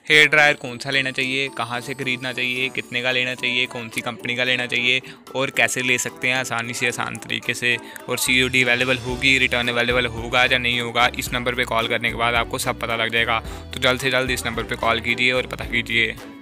Hair dryer कौन सा लेना चाहिए, कहाँ से ख़रीदना चाहिए, कितने का लेना चाहिए, कौन सी कंपनी का लेना चाहिए और कैसे ले सकते हैं आसानी से आसान तरीके से, और COD अवेलेबल होगी, रिटर्न अवेलेबल होगा या नहीं होगा, इस नंबर पे कॉल करने के बाद आपको सब पता लग जाएगा। तो जल्द से जल्द इस नंबर पे कॉल कीजिए और पता कीजिए।